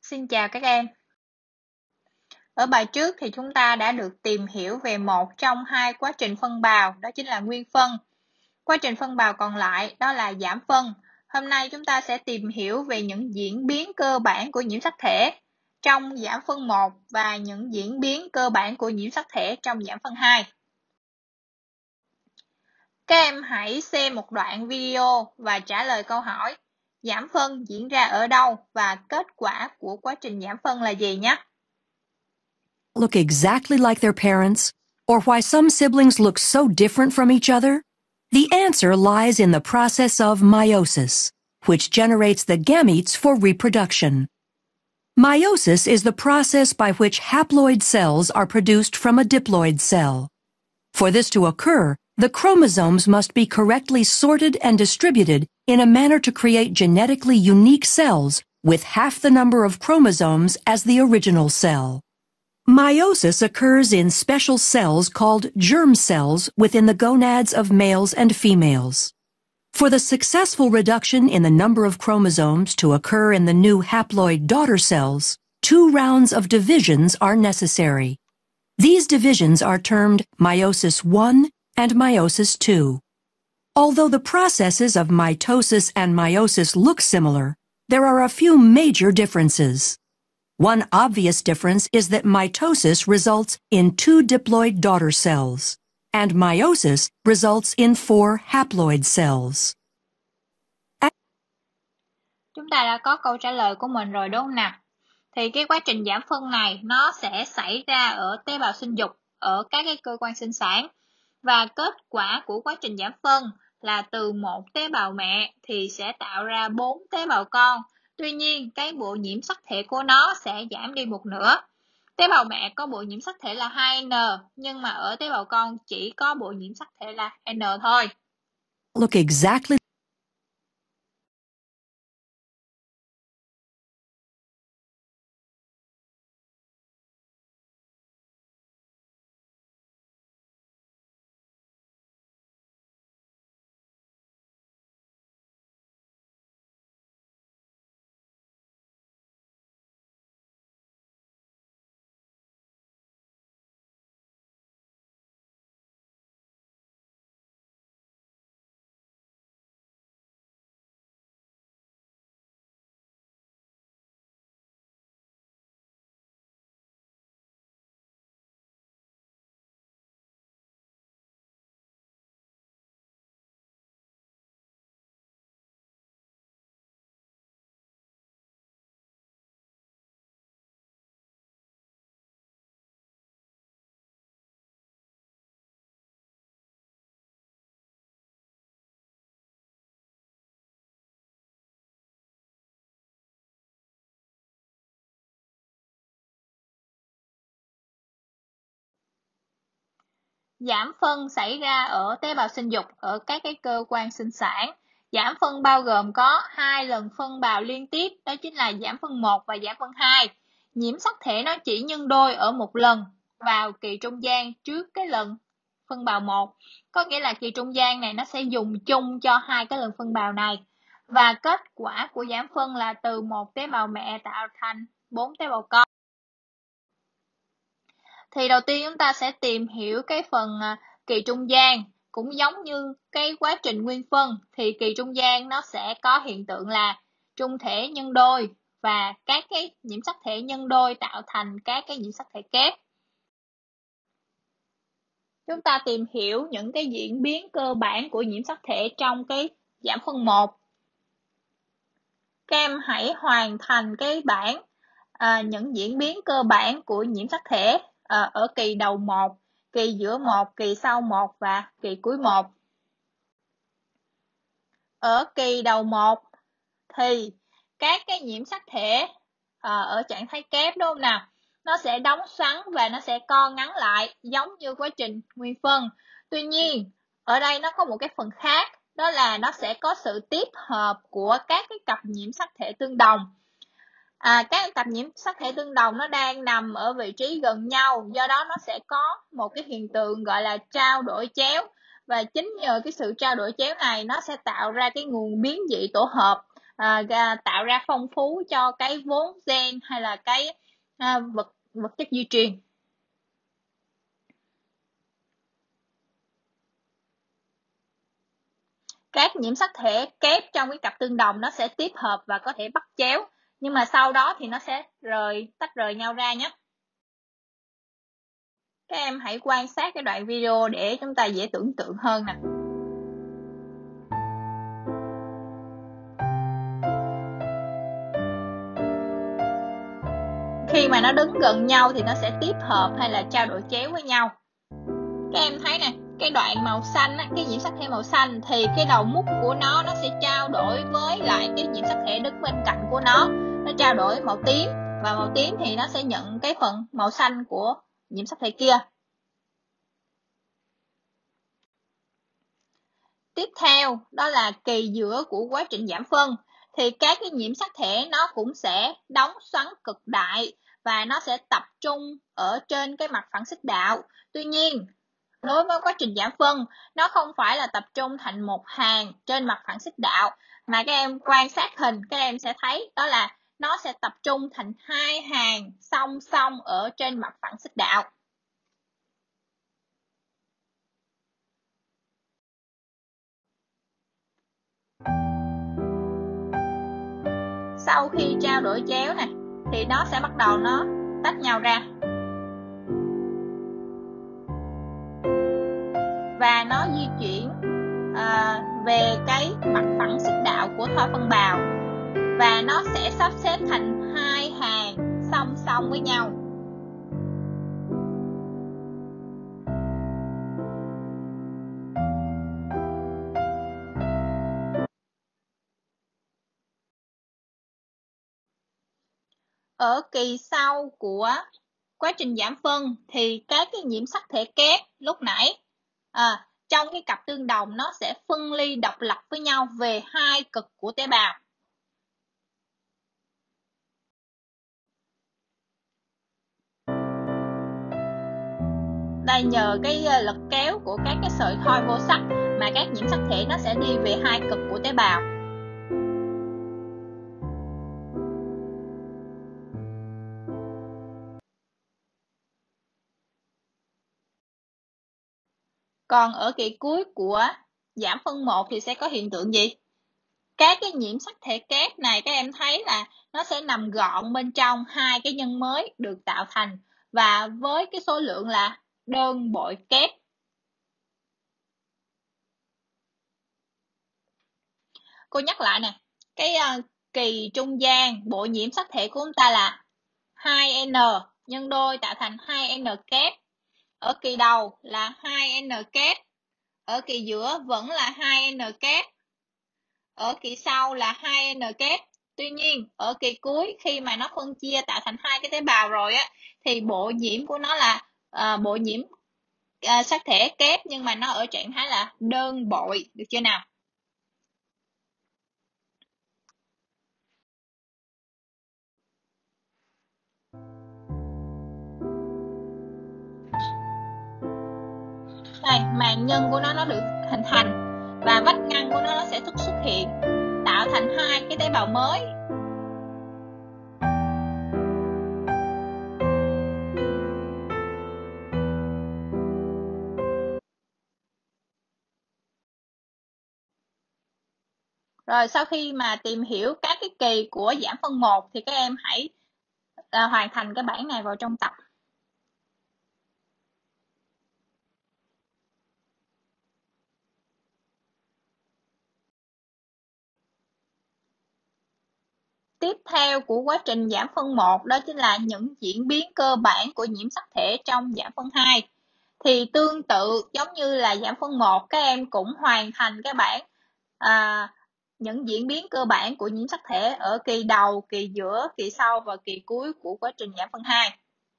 Xin chào các em. Ở bài trước thì chúng ta đã được tìm hiểu về một trong hai quá trình phân bào, đó chính là nguyên phân. Quá trình phân bào còn lại đó là giảm phân. Hôm nay chúng ta sẽ tìm hiểu về những diễn biến cơ bản của nhiễm sắc thể trong giảm phân 1 và những diễn biến cơ bản của nhiễm sắc thể trong giảm phân 2. Các em hãy xem một đoạn video và trả lời câu hỏi giảm phân diễn ra ở đâu và kết quả của quá trình giảm phân là gì nhé. Look exactly like their parents, or why some siblings look so different from each other? The answer lies in the process of meiosis, which generates the gametes for reproduction. Meiosis is the process by which haploid cells are produced from a diploid cell. For this to occur, the chromosomes must be correctly sorted and distributed in a manner to create genetically unique cells with half the number of chromosomes as the original cell. Meiosis occurs in special cells called germ cells within the gonads of males and females. For the successful reduction in the number of chromosomes to occur in the new haploid daughter cells, 2 rounds of divisions are necessary. These divisions are termed meiosis I and meiosis II. Although the processes of mitosis and meiosis look similar, there are a few major differences. One obvious difference is that mitosis results in 2 diploid daughter cells, and meiosis results in 4 haploid cells. Chúng ta đã có câu trả lời của mình rồi đúng không nào? Thì cái quá trình giảm phân này nó sẽ xảy ra ở tế bào sinh dục, ở các cái cơ quan sinh sản. Và kết quả của quá trình giảm phân là từ một tế bào mẹ thì sẽ tạo ra 4 tế bào con. Tuy nhiên, cái bộ nhiễm sắc thể của nó sẽ giảm đi một nửa. Tế bào mẹ có bộ nhiễm sắc thể là 2N, nhưng mà ở tế bào con chỉ có bộ nhiễm sắc thể là N thôi. Look exactly Giảm phân xảy ra ở tế bào sinh dục, ở các cái cơ quan sinh sản. Giảm phân bao gồm có 2 lần phân bào liên tiếp, đó chính là giảm phân 1 và giảm phân 2. Nhiễm sắc thể nó chỉ nhân đôi ở một lần vào kỳ trung gian trước cái lần phân bào 1. Có nghĩa là kỳ trung gian này nó sẽ dùng chung cho 2 cái lần phân bào này. Và kết quả của giảm phân là từ một tế bào mẹ tạo thành 4 tế bào con. Thì đầu tiên chúng ta sẽ tìm hiểu cái phần kỳ trung gian. Cũng giống như cái quá trình nguyên phân thì kỳ trung gian nó sẽ có hiện tượng là trung thể nhân đôi và các cái nhiễm sắc thể nhân đôi tạo thành các cái nhiễm sắc thể kép. Chúng ta tìm hiểu những cái diễn biến cơ bản của nhiễm sắc thể trong cái giảm phân 1. Các em hãy hoàn thành cái bảng những diễn biến cơ bản của nhiễm sắc thể ở kỳ đầu 1, kỳ giữa 1, kỳ sau 1 và kỳ cuối 1. Ở kỳ đầu 1 thì các cái nhiễm sắc thể ở trạng thái kép đúng không nào? Nó sẽ đóng xoắn và nó sẽ co ngắn lại giống như quá trình nguyên phân. Tuy nhiên, ở đây nó có một cái phần khác, đó là nó sẽ có sự tiếp hợp của các cái cặp nhiễm sắc thể tương đồng. Các cặp nhiễm sắc thể tương đồng nó đang nằm ở vị trí gần nhau, do đó nó sẽ có một cái hiện tượng gọi là trao đổi chéo, và chính nhờ cái sự trao đổi chéo này nó sẽ tạo ra cái nguồn biến dị tổ hợp tạo ra phong phú cho cái vốn gen hay là cái vật chất di truyền. Các nhiễm sắc thể kép trong cái cặp tương đồng nó sẽ tiếp hợp và có thể bắt chéo, nhưng mà sau đó thì nó sẽ tách rời nhau ra nhé. Các em hãy quan sát cái đoạn video để chúng ta dễ tưởng tượng hơn nè. Khi mà nó đứng gần nhau thì nó sẽ tiếp hợp hay là trao đổi chéo với nhau. Các em thấy nè, cái đoạn màu xanh á, cái nhiễm sắc thể màu xanh thì cái đầu mút của nó sẽ trao đổi với lại cái nhiễm sắc thể đứng bên cạnh của nó trao đổi màu tím, và màu tím thì nó sẽ nhận cái phần màu xanh của nhiễm sắc thể kia. Tiếp theo đó là kỳ giữa của quá trình giảm phân, thì các cái nhiễm sắc thể nó cũng sẽ đóng xoắn cực đại và nó sẽ tập trung ở trên cái mặt phản xích đạo. Tuy nhiên, đối với quá trình giảm phân, nó không phải là tập trung thành một hàng trên mặt phản xích đạo, mà các em quan sát hình các em sẽ thấy đó là nó sẽ tập trung thành hai hàng song song ở trên mặt phản xích đạo. Sau khi trao đổi chéo này thì nó sẽ bắt đầu nó tách nhau ra và nó di chuyển về cái mặt phẳng xích đạo của thoi phân bào, và nó sẽ sắp xếp thành hai hàng song song với nhau. Ở kỳ sau của quá trình giảm phân thì các cái nhiễm sắc thể kép lúc nãy trong cái cặp tương đồng nó sẽ phân ly độc lập với nhau về hai cực của tế bào. Đây, nhờ cái lực kéo của các cái sợi thoi vô sắc mà các nhiễm sắc thể nó sẽ đi về hai cực của tế bào. Còn ở kỳ cuối của giảm phân 1 thì sẽ có hiện tượng gì? Các cái nhiễm sắc thể kép này các em thấy là nó sẽ nằm gọn bên trong hai cái nhân mới được tạo thành, và với cái số lượng là đơn bội kép. Cô nhắc lại nè, cái kỳ trung gian bộ nhiễm sắc thể của chúng ta là 2N nhân đôi tạo thành 2N kép. Ở kỳ đầu là 2N kép, ở kỳ giữa vẫn là 2N kép, ở kỳ sau là 2N kép. Tuy nhiên, ở kỳ cuối khi mà nó phân chia tạo thành hai cái tế bào rồi á, thì bộ nhiễm của nó là bộ nhiễm sắc thể kép, nhưng mà nó ở trạng thái là đơn bội, được chưa nào? Đây, màng nhân của nó được hình thành và vách ngăn của nó sẽ xuất hiện, tạo thành hai cái tế bào mới. Rồi sau khi mà tìm hiểu các cái kỳ của giảm phân 1 thì các em hãy hoàn thành cái bảng này vào trong tập. Tiếp theo của quá trình giảm phân 1 đó chính là những diễn biến cơ bản của nhiễm sắc thể trong giảm phân 2. Thì tương tự giống như là giảm phân 1, các em cũng hoàn thành cái bảng những diễn biến cơ bản của nhiễm sắc thể ở kỳ đầu, kỳ giữa, kỳ sau và kỳ cuối của quá trình giảm phân 2.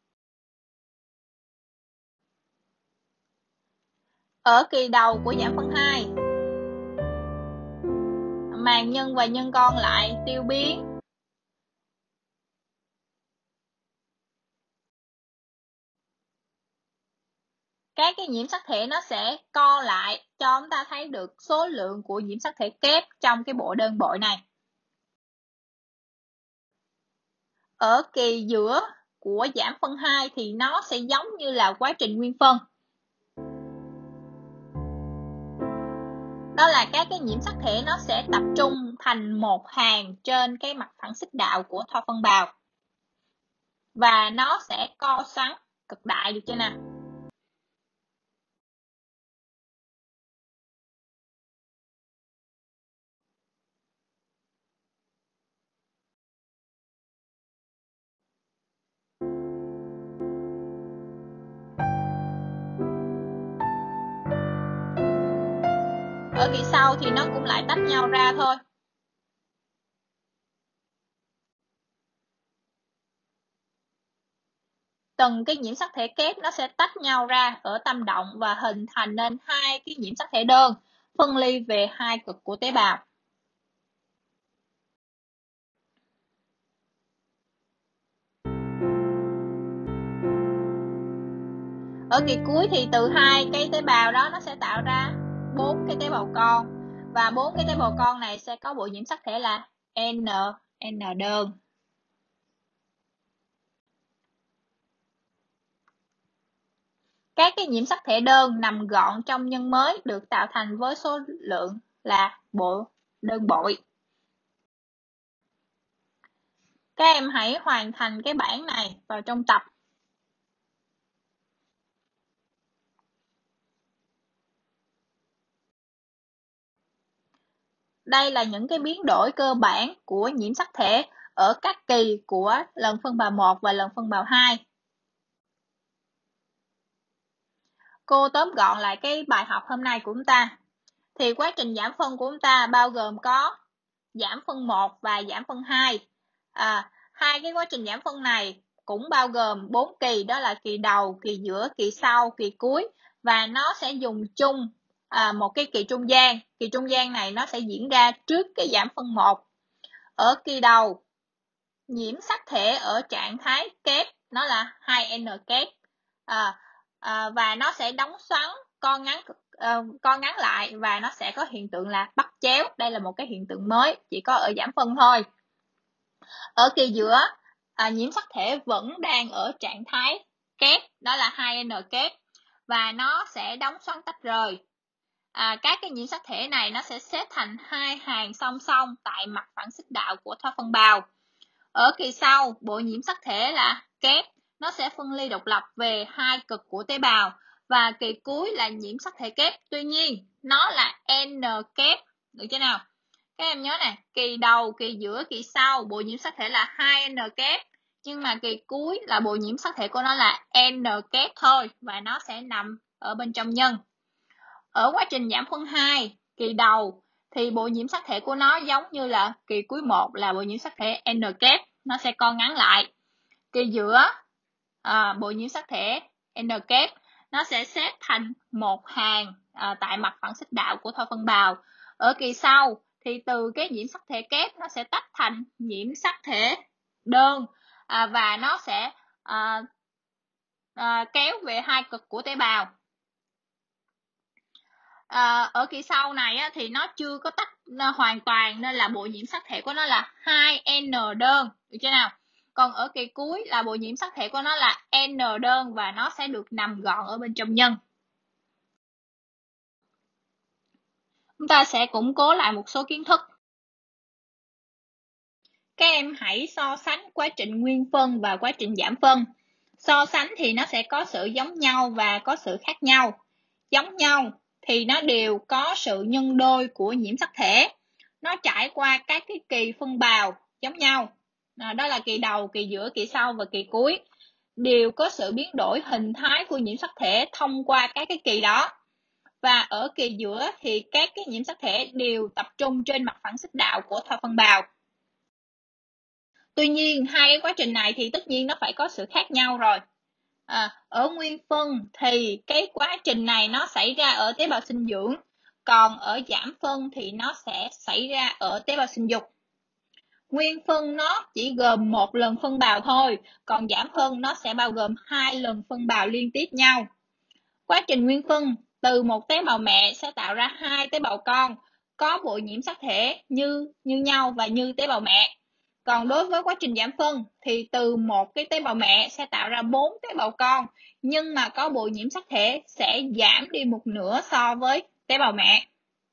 Ở kỳ đầu của giảm phân 2, màng nhân và nhân con lại tiêu biến. Các cái nhiễm sắc thể nó sẽ co lại cho chúng ta thấy được số lượng của nhiễm sắc thể kép trong cái bộ đơn bội này. ở kỳ giữa của giảm phân 2 thì nó sẽ giống như là quá trình nguyên phân. Đó là các cái nhiễm sắc thể nó sẽ tập trung thành một hàng trên cái mặt phẳng xích đạo của thoa phân bào. Và nó sẽ co xoắn cực đại, được chưa nào? Ở kỳ sau thì nó cũng lại tách nhau ra thôi. Từng cái nhiễm sắc thể kép nó sẽ tách nhau ra ở tâm động và hình thành nên hai cái nhiễm sắc thể đơn phân ly về hai cực của tế bào. Ở kỳ cuối thì từ hai cái tế bào đó nó sẽ tạo ra 4 cái tế bào con, và 4 cái tế bào con này sẽ có bộ nhiễm sắc thể là N đơn. Các cái nhiễm sắc thể đơn nằm gọn trong nhân mới được tạo thành với số lượng là đơn bội. Các em hãy hoàn thành cái bảng này vào trong tập. Đây là những cái biến đổi cơ bản của nhiễm sắc thể ở các kỳ của lần phân bào 1 và lần phân bào 2. Cô tóm gọn lại cái bài học hôm nay của chúng ta. Thì quá trình giảm phân của chúng ta bao gồm có giảm phân 1 và giảm phân 2. Hai cái quá trình giảm phân này cũng bao gồm 4 kỳ, đó là kỳ đầu, kỳ giữa, kỳ sau, kỳ cuối, và nó sẽ dùng chung một cái kỳ trung gian. Kỳ trung gian này nó sẽ diễn ra trước cái giảm phân 1. Ở kỳ đầu, nhiễm sắc thể ở trạng thái kép nó là 2N kép, và nó sẽ đóng xoắn co ngắn lại, và nó sẽ có hiện tượng là bắt chéo. Đây là một cái hiện tượng mới, chỉ có ở giảm phân thôi. Ở kỳ giữa, nhiễm sắc thể vẫn đang ở trạng thái kép, đó là 2N kép, và nó sẽ đóng xoắn tách rời. Các cái nhiễm sắc thể này nó sẽ xếp thành hai hàng song song tại mặt phẳng xích đạo của thoa phân bào. Ở kỳ sau, bộ nhiễm sắc thể là kép, nó sẽ phân ly độc lập về hai cực của tế bào, và kỳ cuối là nhiễm sắc thể kép. Tuy nhiên, nó là N kép, được chưa nào? Các em nhớ này, kỳ đầu, kỳ giữa, kỳ sau, bộ nhiễm sắc thể là 2N kép, nhưng mà kỳ cuối là bộ nhiễm sắc thể của nó là N kép thôi, và nó sẽ nằm ở bên trong nhân. Ở quá trình giảm phân 2, kỳ đầu thì bộ nhiễm sắc thể của nó giống như là kỳ cuối 1 là bộ nhiễm sắc thể N kép, nó sẽ co ngắn lại. Kỳ giữa, bộ nhiễm sắc thể N kép nó sẽ xếp thành một hàng tại mặt phẳng xích đạo của thoa phân bào. Ở kỳ sau thì từ cái nhiễm sắc thể kép nó sẽ tách thành nhiễm sắc thể đơn, và nó sẽ kéo về hai cực của tế bào. Ở kỳ sau này thì nó chưa có tách hoàn toàn, nên là bộ nhiễm sắc thể của nó là 2N đơn, được chưa nào? Còn ở kỳ cuối là bộ nhiễm sắc thể của nó là N đơn, và nó sẽ được nằm gọn ở bên trong nhân. Chúng ta sẽ củng cố lại một số kiến thức. Các em hãy so sánh quá trình nguyên phân và quá trình giảm phân. So sánh thì nó sẽ có sự giống nhau và có sự khác nhau. Giống nhau thì nó đều có sự nhân đôi của nhiễm sắc thể. Nó trải qua các cái kỳ phân bào giống nhau. Đó là kỳ đầu, kỳ giữa, kỳ sau và kỳ cuối. Đều có sự biến đổi hình thái của nhiễm sắc thể thông qua các cái kỳ đó. Và ở kỳ giữa thì các cái nhiễm sắc thể đều tập trung trên mặt phẳng xích đạo của thoa phân bào. Tuy nhiên, hai cái quá trình này thì tất nhiên nó phải có sự khác nhau rồi. Ở nguyên phân thì cái quá trình này nó xảy ra ở tế bào sinh dưỡng, còn ở giảm phân thì nó sẽ xảy ra ở tế bào sinh dục. Nguyên phân nó chỉ gồm một lần phân bào thôi, còn giảm phân nó sẽ bao gồm 2 lần phân bào liên tiếp nhau. Quá trình nguyên phân, từ một tế bào mẹ sẽ tạo ra 2 tế bào con có bộ nhiễm sắc thể như nhau và như tế bào mẹ. Còn đối với quá trình giảm phân thì từ một cái tế bào mẹ sẽ tạo ra 4 tế bào con, nhưng mà có bụi nhiễm sắc thể sẽ giảm đi một nửa so với tế bào mẹ.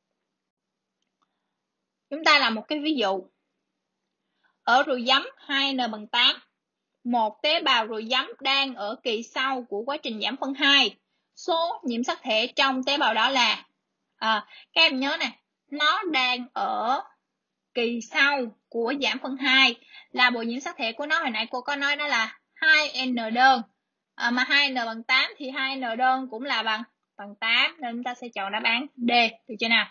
Chúng ta làm một cái ví dụ. Ở ruồi giấm 2n/8, một tế bào ruồi giấm đang ở kỳ sau của quá trình giảm phân 2. Số nhiễm sắc thể trong tế bào đó là, các em nhớ nè, nó đang ở kỳ sau của giảm phân 2, là bụi nhiễm sắc thể của nó hồi nãy cô có nói đó là 2n đơn. Mà 2n/8 thì 2n đơn cũng là bằng 8, nên chúng ta sẽ chọn đáp án D, được chưa nào?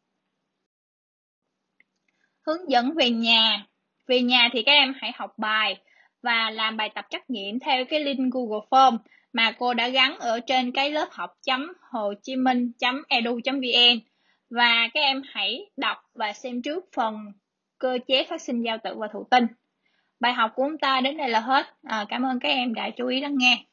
Hướng dẫn về nhà. Về nhà thì các em hãy học bài và làm bài tập trắc nghiệm theo cái link Google Form mà cô đã gắn ở trên cái lớp học.hochiminh.edu.vn, và các em hãy đọc và xem trước phần cơ chế phát sinh giao tử và thụ tinh. Bài học của chúng ta đến đây là hết. Cảm ơn các em đã chú ý lắng nghe.